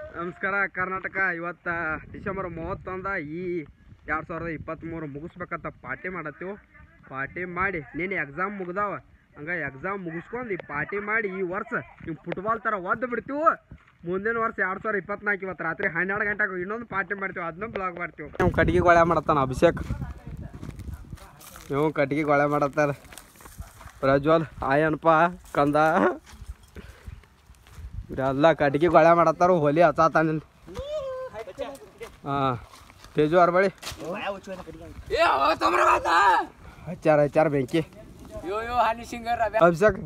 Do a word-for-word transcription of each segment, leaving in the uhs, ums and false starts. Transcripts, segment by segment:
ನಮಸ್ಕಾರ ಕರ್ನಾಟಕ. ಇವತ್ತ ಡಿಸೆಂಬರ್ ಮೂವತ್ತೊಂದ ಈ ಎರಡು ಸಾವಿರದ ಇಪ್ಪತ್ತ್ಮೂರು ಮುಗಿಸ್ಬೇಕಂತ ಪಾರ್ಟಿ ಮಾಡತ್ತೀವಿ. ಪಾರ್ಟಿ ಮಾಡಿ ನೀನು ಎಕ್ಸಾಮ್ ಮುಗ್ದಾವ, ಹಂಗೆ ಎಕ್ಸಾಮ್ ಮುಗಿಸ್ಕೊಂಡು ಈ ಪಾರ್ಟಿ ಮಾಡಿ ಈ ವರ್ಷ ನೀವು ಫುಟ್ಬಾಲ್ ಥರ ಒದ್ದು ಬಿಡ್ತೀವಿ. ಮುಂದಿನ ವರ್ಷ ಎರಡು ಸಾವಿರದ ಇಪ್ಪತ್ನಾಲ್ಕು ಇವತ್ತು ರಾತ್ರಿ ಹನ್ನೆರಡು ಗಂಟೆಗೆ ಇನ್ನೊಂದು ಪಾರ್ಟಿ ಮಾಡ್ತೀವಿ, ಅದನ್ನ ಬ್ಲಾಗ್ ಮಾಡ್ತೀವಿ. ನಾವು ಕಟ್ಟಿಗೆ ಗೊಳೆ ಮಾಡತ್ತಾನ ಅಭಿಷೇಕ್, ನೀವು ಕಟ್ಟಿಗೆ ಗೊಳೆ ಮಾಡತ್ತಾರ. ಪ್ರಜ್ವಲ್ ಆಯನಪ್ಪ ಕಂದ ಎಲ್ಲ ಕಟ್ಟಿಗೆ ಗೊಳೆ ಮಾಡತ್ತಾರ. ಹೋಲಿ ಹಚ್ಚಾತಾನ. ಹಾಂ ತೇಜು ಅವ್ರ ಬಳಿ ಹಚ್ಚಾರ ಹಚ್ಚಾರ ಬೆಂಕಿ. ಅಭಿಷೇಕ್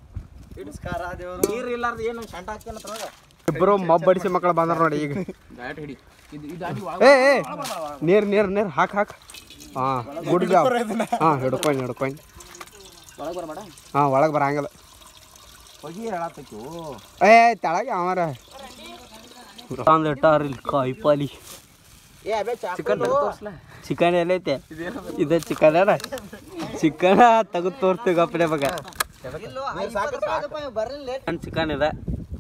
ಇಬ್ಬರು ಮಬ್ಬಡಿಸಿ ಮಕ್ಕಳು ಬಂದಾರ ನೋಡಿ. ಈಗ ಏ ನೀರು ನೀರು ನೀರು ಹಾಕ್ ಹಾಕ್. ಹಾಂ ಗುಡ್ ಜಾಬ್. ಹಾಂ ಹಿಡ್ಕೊಂಡು ಹಿಡ್ಕೊಂಡು ಹಾಂ ಒಳಗೆ ಬರಂಗಿಲ್ಲ. ಏ ತೆಳಗೆ ಅವರ ತಂದು ಇಟ್ಟಾರಿಲ್ಲ ಕಾಯಿ ಪಾಲಿ. ಚಿಕನ್ ಚಿಕನ್ ಎಲ್ಲೈತೆ ಇದು ಚಿಕನ್ ಅಲ್ಲ, ಚಿಕನ್ ತೆಗೆದು ತೋರ್ತೀವಿ ಗಪ್ಪನೆ ಮಗ. ಚಿಕನ್ ಇದೆ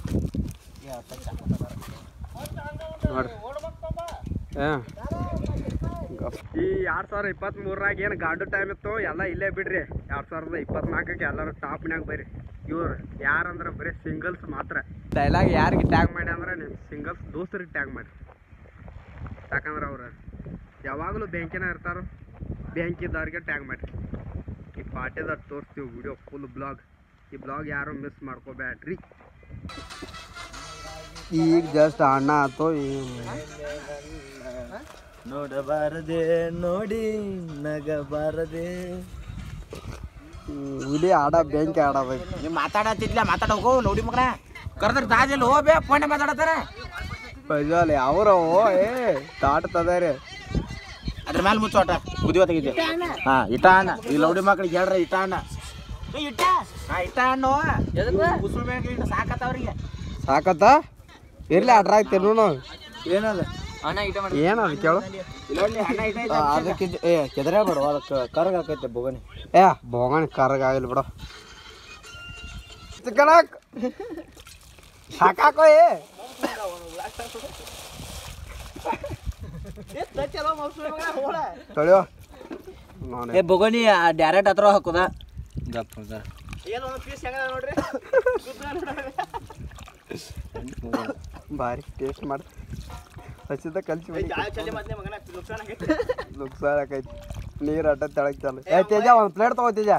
ನೋಡ್ರಿ. ಹಾಂ ಈ ಎರಡು ಸಾವಿರದ ಇಪ್ಪತ್ತ್ಮೂರಾಗ ಏನು ಗಾಡು ಟೈಮ್ ಇತ್ತು ಎಲ್ಲ ಇಲ್ಲೇ ಬಿಡ್ರಿ. ಎರಡು ಸಾವಿರದ ಇಪ್ಪತ್ನಾಲ್ಕಕ್ಕೆ ಎಲ್ಲರೂ ಟಾಪ್ನಾಗ ಬರ್ರಿ. ಇವ್ರು ಯಾರಂದ್ರೆ ಬರೀ ಸಿಂಗಲ್ಸ್ ಮಾತ್ರ. ಡೈಲಾಗ್ ಯಾರಿಗೆ ಟ್ಯಾಗ್ ಮಾಡಿ ಅಂದ್ರೆ ನೀವು ಸಿಂಗಲ್ಸ್ ದೋಸ್ತರಿಗೆ ಟ್ಯಾಗ್ ಮಾಡಿ. ಯಾಕಂದ್ರೆ ಅವ್ರು ಯಾವಾಗಲೂ ಬ್ಯಾಂಕಿನ ಇರ್ತಾರೋ, ಬ್ಯಾಂಕ್ ಇದ್ದವ್ರಿಗೆ ಟ್ಯಾಗ್ ಮಾಡಿರಿ. ಈ ಪಾರ್ಟಿದವ್ರು ತೋರಿಸ್ತೀವಿ ವಿಡಿಯೋ ಫುಲ್ ಬ್ಲಾಗ್. ಈ ಬ್ಲಾಗ್ ಯಾರು ಮಿಸ್ ಮಾಡ್ಕೋಬೇಡ್ರಿ. ಈಗ ಜಸ್ಟ್ ಅಣ್ಣ ಆಯ್ತು. ನೋಡಬಾರದೆ ನೋಡಿ ನಗಬಾರದೆ ಹುಲಿ ಆಡ ಬ್ಯಾಂಕ್ ಆಡಬೇಕು. ನೀವು ಮಾತಾಡತ್ತಿದ್ಲ ಮಾತಾಡ ಹೋಗೋ ನೋಡಿ ಮಗನ ಕರೆದ್ರ ದಾಜಲ್ಲಿ ಹೋಗ್ಬೇ ಫೋನ್ ಮಾತಾಡತಾರ. ಪ್ರಜ್ವಲ್ ಅವ್ರ ಏ ತಾಟ್ತದಾರೆ ಅದ್ರ ಮೇಲೆ ಮುಚ್ಚೋಟ ಬುದ್ಧಿವ ತೆಗಿದ್ದೆ. ಹಾ ಇಟ ಅಣ್ಣ ಈ ಲೌಡಿ ಮಕ್ಳಿಗೆ ಹೇಳ್ರ ಇಟ ಅಣ್ಣ ಇಟ್ಟ ಹಾ ಇಟ ಹಣ್ಣು ಉಸುಳು ಬೇಕು ಇಟ್ಟು ಸಾಕತ್ತವ್ರಿಗೆ. ಸಾಕತ್ತ ಇರ್ಲಿ ಅಡ್ರಾಗ ತಿನ್ನು. ಏನದ ಏನದು ಕೇಳು. ಅದಕ್ಕೆ ಏ ಕೆದರ ಬೇಡ ಅದಕ್ಕೆ ಕರ್ಗ ಹಾಕೈತೆ ಬೋಗಣಿ. ಏ ಬೋಗಣಿ ಕರ್ಗ ಆಗಿಲ್ಲ ಬಿಡು. ಚಿಕನ್ ಹಾಕಾಕೋ. ಏ ತೊಳೆಯೋ ಏ ಬೋಗಣಿ ಡೈರೆಕ್ಟ್ ಹತ್ರ ಹಾಕೋದ ಭಾರಿ ಟೇಸ್ಟ್ ಮಾಡಿ ಹಸಿದ ಕಲ್ಸಿ ನುಕ್ಸಾನ ಆಕೈತಿ. ನೀರು ಅಡ್ಡ ತೆಳಗ್ ಚಾಲು. ಏ ತೇಜ ಒಂದು ಪ್ಲೇಟ್ ತಗೋ ತೇಜ.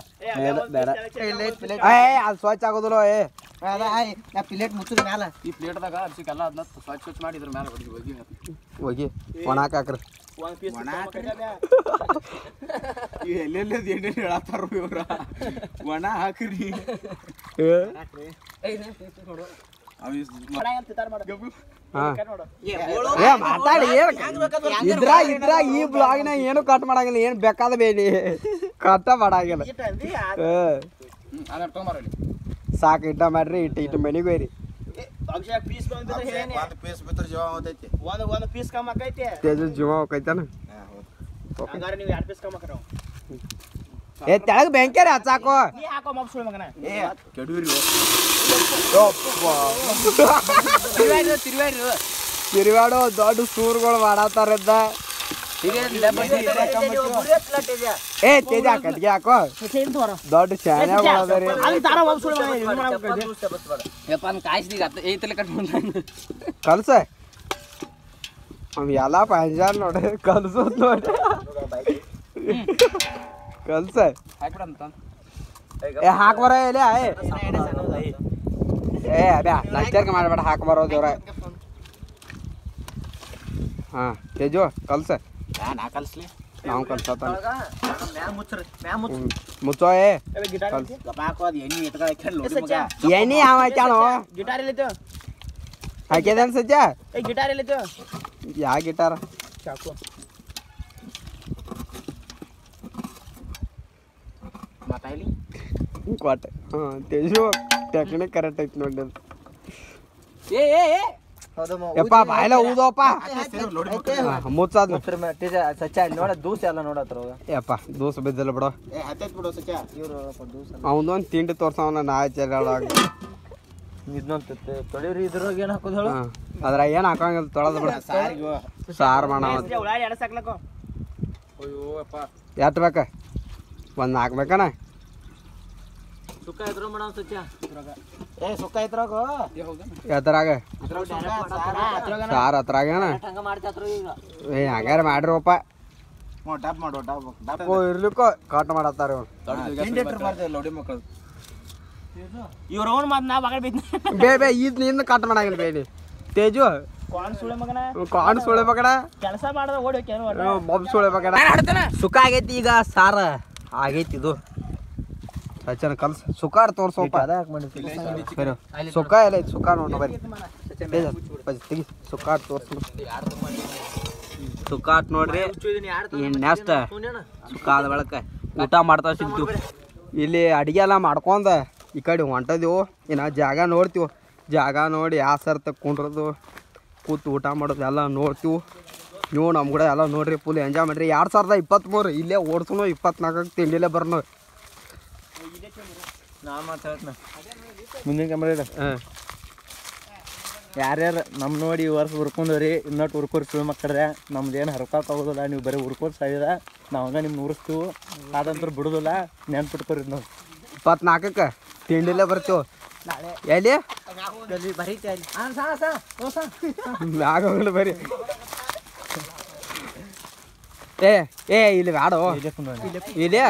ಏ ಅದು ಸ್ವಚ್ಛ ಆಗೋದಿಲ್ಲ. ಏ ಪ್ಲೇಟ್ ಮುಚ್ಚಿದ ಮ್ಯಾಲ ಈ ಪ್ಲೇಟ್ದಾಗ ಅರ್ಸಿಕೆಲ್ಲ ಅದನ್ನ ಸ್ವಚ್ಛ ಸ್ವಚ್ಛ ಮಾಡಿ ಇದ್ರ ಮೇಲೆ ಹೊಡಿ ಹೋಗಿ ಹೋಗಿ ಒಣಾಕ ಹಾಕ್ರಿ. ಎಲ್ಲೆಲ್ಲ ಎಣ್ಣೆ ಹೇಳತ್ತಾರ ಇವ್ರ. ಒಣ ಹಾಕ್ರಿ. ಮಾತಾಡಿ ಇದ್ರ ಇದ್ರ ಈ ಬ್ಲಾಗ್ನ ಏನು ಕಟ್ ಮಾಡಂಗಿಲ್ಲ. ಏನು ಬೇಕಾದ ಬೇಲಿ ಕಟ್ಟ ಮಾಡಂಗಿಲ್ಲ. ಸಾಕು ಇಟ್ಟ ಮಾಡ್ರಿ. ಇಟ್ಟು ಇಟ್ಟು ಮನೆಗೆ ಹೋಯ್ರಿ. ತೇಜು ಜೀವ ಹೋಗೈತಾನ. ಏ ತೆಳಗ್ ಬೆಂಕೇರಿ ಹಚ್ಚಾಕೋ. ತಿರುವಾಡೋ ದೊಡ್ಡ ಸೂರ್ಗಳು ಮಾಡಾತಾರದ್ದ. ಏ ತೇಜ ಕಟ್ಗೆ ಹಾಕೋ. ದೊಡ್ಡ ಶಾನೆ ಕಲ್ಸ ಅವ್ ಎಲ್ಲ ಪಂಜಾರ್ ನೋಡಿ ಕಲ್ಸೋದ್ ನೋಡಿ ಕಲ್ಸ. ಏ ಹಾಕ್ ಬರ ಇಲ್ಲ. ಏ ಅಬ್ಯಾ ಲಂಚರ್ಗೆ ಮಾಡ್ಬೇಡ, ಹಾಕ್ ಬರೋ ದೇವ್ರ. ಹಾ ತೇಜು ಕಲ್ಸ. ನಾ ಕಲ್ಸ್ಲಿ ನಾವು ಕಲ್ಸತ್ತ ಮುಚ್ಚೋ. ಏ ಎಣ್ಣಿ ಯಾವ ಹಾಕ್ಯಾನೋ. ಗಿಟಾರ್ ಎಲ್ಲಿತ್ತು ಹಾಕ್ಯದೇನು ಸಜ್ಜ? ಏ ಗಿಟಾರ್ ಎಲ್ಲಿತ್ತು? ಯಾ ಗಿಟಾರ? ಚಾಕು ಮಾತಾಡ್ಲಿ ಕೊಟ್ಟೆ. ಹಾಂ ತೇಜು ಟೆಕ್ನಿಕ್ ಕರೆಕ್ಟ್ ಐತಿ ನೋಡಿ. ಏ ಏ ಏ ಯಪ್ಪ ಬಾಯಲ್ಲ ಊದೋಪ್ಪ ಮುಚ್ಚದ್ ಸಚ್ಚ ನೋಡ ದೂಸ ಎಲ್ಲ ನೋಡತ್ರ. ಯಪ್ಪ ದೂಸ ಬಿದ್ದಿಲ್ಲ ಬಿಡು. ಅವನೊಂದು ತಿಂಡಿ ತೋರ್ಸವನ ನಾ ಚೆಲ್ಲಾಡ ಇದನ್ನೊಂದು ತೊಳಿರಿ ಇದ್ರಾಗ ಏನು ಹಾಕೋದು ಹೇಳು ಅದ್ರಾಗ ಏನು ಹಾಕಂಗಿಲ್ಲ ತೊಳೆದು ಬಿಡ ಸಾರಿಗೆ ಸಾರು ಮಾಡ ಉಳ್ಳಾಡಿ ಎಡ ಸಾಕ್ಲಕ್ಕ ಅಯ್ಯೋ ಅಪ್ಪ ಎಷ್ಟು ಬೇಕ ಒಂದು ನಾಲ್ಕು ಬೇಕನ ಸುಕ್ಕ ಇದ್ರ ಮಾಡ ಸತ್ಯ ಏ ಸುಕ್ಕ ಇದ್ರಾಗ ಎತ್ತರಾಗ ಸಾರು ಹತ್ರಾಗ ಏನ ಹಂಗ ಮಾಡ್ತಾತ್ರ ಈಗ ಏ ಹಂಗಾರ ಮಾಡ್ರಪ್ಪ ಡಾಪ್ ಮಾಡು ಡಾಪ್ ಡಾಪ್ ಇರ್ಲಿಕ್ಕೋ ಕಾಟ ಮಾಡತ್ತಾರ ಮಾಡ್ತೇವೆ ಲೌಡಿ ಮಕ್ಕಳು ಇವ್ರ ಅವನು ಮಾತು ನಾ ಮಗಳ ಬಿದ್ದ ಬೇ ಬೇ ಇದ್ ನಿಂದ ಕಾಟ ಮಾಡಂಗಿಲ್ಲ ಬೇಡಿ ತೇಜು ಕಾನ್ ಸುಳೆ ಮಗನ ಕಾಣ್ ಸುಳೆ ಬಕಡ ಕೆಲಸ ಮಾಡ್ದ ಓಡಿ ಹೋಗ್ಯಾನ ಬೊಬ್ ಸುಳೆ ಬಕಡ ಸುಖ ಆಗೈತಿ ಈಗ ಸಾರ ಆಗೈತಿ ಇದು ಸಚನ ಕಲ್ಸ ಸುಖಾರ್ ತೋರ್ಸೋಪ ಸರಿ ಸುಖ ಎಲ್ಲ ಐತಿ ಸುಖ ನೋಡ ಬರ್ರಿ ತೆಗಿ ಸುಖಾಟ್ ತೋರ್ಸು ಸುಖಾಟ್ ನೋಡ್ರಿ ನೆಕ್ಸ್ಟ್ ಸುಖ ಆದ ಬಳಕ ಊಟ ಮಾಡ್ತಾ ಸಿಗ್ತೀವಿ ಇಲ್ಲಿ ಅಡಿಗೆ ಎಲ್ಲ ಮಾಡ್ಕೊಂಡ ಈ ಕಡೆ ಹೊಂಟದೀವು ಇನ್ನು ಜಾಗ ನೋಡ್ತೀವಿ ಜಾಗ ನೋಡಿ ಯಾವ ಸರ್ತ ಕುಂಡ್ರದು ಕೂತು ಊಟ ಮಾಡೋದು ಎಲ್ಲ ನೋಡ್ತೀವಿ ನೀವು ನಮ್ಮ ಕೂಡ ಎಲ್ಲ ನೋಡ್ರಿ ಫುಲ್ ಎಂಜಾಯ್ ಮಾಡಿರಿ ಎರಡು ಸಾವಿರದ ಇಪ್ಪತ್ತ್ಮೂರು ಇಲ್ಲೇ ಓಡ್ಸೋನು ಇಪ್ಪತ್ನಾಲ್ಕಕ್ಕೆ ತಿಂಡಿಲೇ ಬರ್ನೋ ನಾ ಮಾತಾಡ್ನ ಮುಂದಿನ ಕ್ಯಾಮ್ರಾ ಇಲ್ಲ ಹಾಂ ಯಾರ್ಯಾರು ನಮ್ಮ ನೋಡಿ ಈ ವರ್ಷ ಹುರ್ಕೊಂಡ್ರಿ ಇನ್ನೊಟ್ಟು ಹುರ್ಕೋರಿ ಸುಳ್ಳು ಮಕ್ಕಳ್ರೆ ನಮ್ದು ಏನು ಹರ್ಕಾಕ್ ಆಗೋದಿಲ್ಲ ನೀವು ಬರೀ ಹುರ್ಕೋದು ಸಾಯಿದ ನಾವು ಹಂಗೆ ನಿಮ್ಗೆ ಉರಿಸ್ತೀವಿ ಅದಂತೂ ಬಿಡೋದಿಲ್ಲ ನೆನ್ಪಿಟ್ಕೋರಿ ನಾವು ಇಪ್ಪತ್ನಾಲ್ಕಕ್ಕೆ ತಿಂಡಿಲೇ ಬರ್ತೀವಿ ಎಲ್ಲಿ ಮ್ಯಾಗ ಹೋಗ್ಲಿ ಬರ್ರಿ ಏ ಏ ಇಲ್ಲಿ ಬ್ಯಾಡೋ ಇಲ್ಲಿ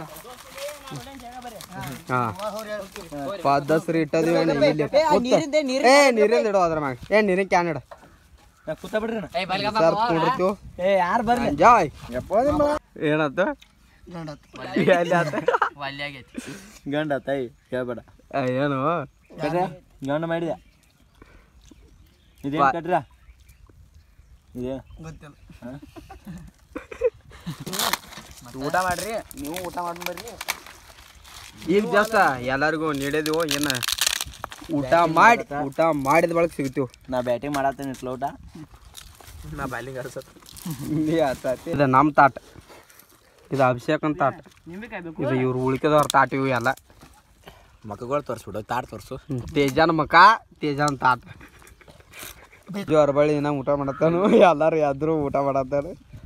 ಹಾಂ ಪದ್ದಸ್ರಿ ಇಟ್ಟದಿವಿ ಇಲ್ಲಿ ಏ ನೀರಿಂದ ಇಡೋ ಅದ್ರ ಮ್ಯಾಗ ಏ ನೀರಿನ ಕ್ಯಾನ್ ಇಡ ಕೂತ ಬಿಡ್ರಿ ಸರ್ ಕುಂಡಿರ್ತೀವಿ ಏ ಯಾರು ಬರ್ರಿ ಎಂಜಾಯ್ ಏನತ್ತು ಎಲ್ಲಿ ಆತ ಗಂಡ ತಾಯಿ ಕೇಳ್ಬೇಡ ಏನು ಕಟ್ರ ಗಂಡ ಮಾಡಿದೆ ಇದೇನು ಕಟ್ರ ಇದೇ ಗೊತ್ತಿಲ್ಲ ಊಟ ಮಾಡ್ರಿ ನೀವು ಊಟ ಮಾಡಿ ಬರ್ರಿ ಈಗ ಜಾಸ್ತ ಎಲ್ಲರಿಗೂ ನೀಡಿದೆವು ಏನು ಊಟ ಮಾಡಿ ಊಟ ಮಾಡಿದ ಬಳಕ ಸಿಗ್ತೀವಿ ನಾ ಬ್ಯಾಟಿಂಗ್ ಮಾಡತ್ತೇನೆ ಇಟ್ಲ ಊಟ ನಾ ಬಾಲಿಂಗ್ ಅರ್ಸತ್ ಇದು ನಮ್ಮ ತಾಟ ಇದು ಅಭಿಷೇಕನ್ ತಾಟ ಇದು ಇವ್ರು ಉಳಿಕೆದವ್ರ ತಾಟ ಇವು ಎಲ್ಲ ಮಕ್ಕಗಳು ತೋರಿಸ್ಬಿಡು ತಾಟ್ ತೋರಿಸು ತೇಜನ ಮಕ ತೇಜನ ತಾಟ ಅರ್ಬಳಿ ಇನ್ನ ಊಟ ಮಾಡತ್ತಾನು ಎಲ್ಲಾರು ಯಾದ್ರು ಊಟ ಮಾಡತ್ತಾರ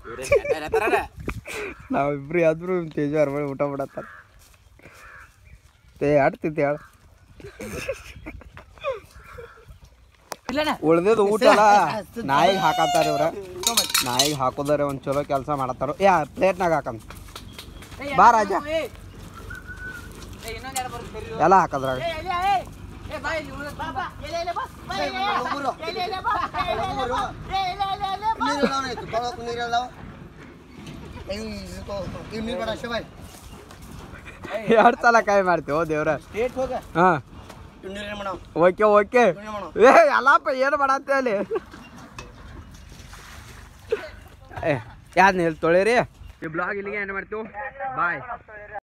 ನಾವಿಬ್ರು ಯಾದ್ರು ತೇಜ ಅರ್ಬಳಿ ಊಟ ಮಾಡತ್ತಾರ ತೇ ಆಡ್ತಿದ್ದೆ ಹೇಳ ಉಳ್ದಿದ್ದು ಊಟ ಅಲ್ಲ ನಾಯಿಗೆ ಹಾಕತ್ತಾರ ಇವ್ರ ನಾಯಿಗೆ ಹಾಕೋದಾರೆ ಒಂದು ಚಲೋ ಕೆಲಸ ಮಾಡತ್ತಾರ ಯಾ ಪ್ಲೇಟ್ನಾಗ ಹಾಕಂತ ಬಾ ರಾಜ ಎಲ್ಲ ಹಾಕದ್ರಾಗ ಎರಡು ಸಲ ಕಾಯಿ ಮಾಡ್ತೀವಿ ದೇವ್ರ ಹಾಂ ಓಕೆ ಓಕೆ ಏ ಎಲ್ಲಪ್ಪ ಏನು ಮಾಡತ್ತೆ ಅಲ್ಲಿ ಏ ಯಾವ್ದು ತೊಳಿರಿ ಈ ಬ್ಲಾಗ್ ಇಲ್ಲಿಗೆ ಏನು ಮಾಡ್ತೀವಿ ಬಾಯ್.